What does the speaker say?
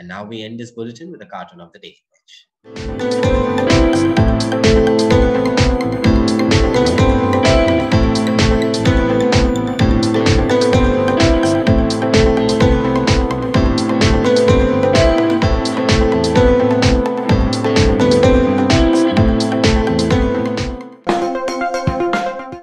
And now we end this bulletin with a cartoon of the day.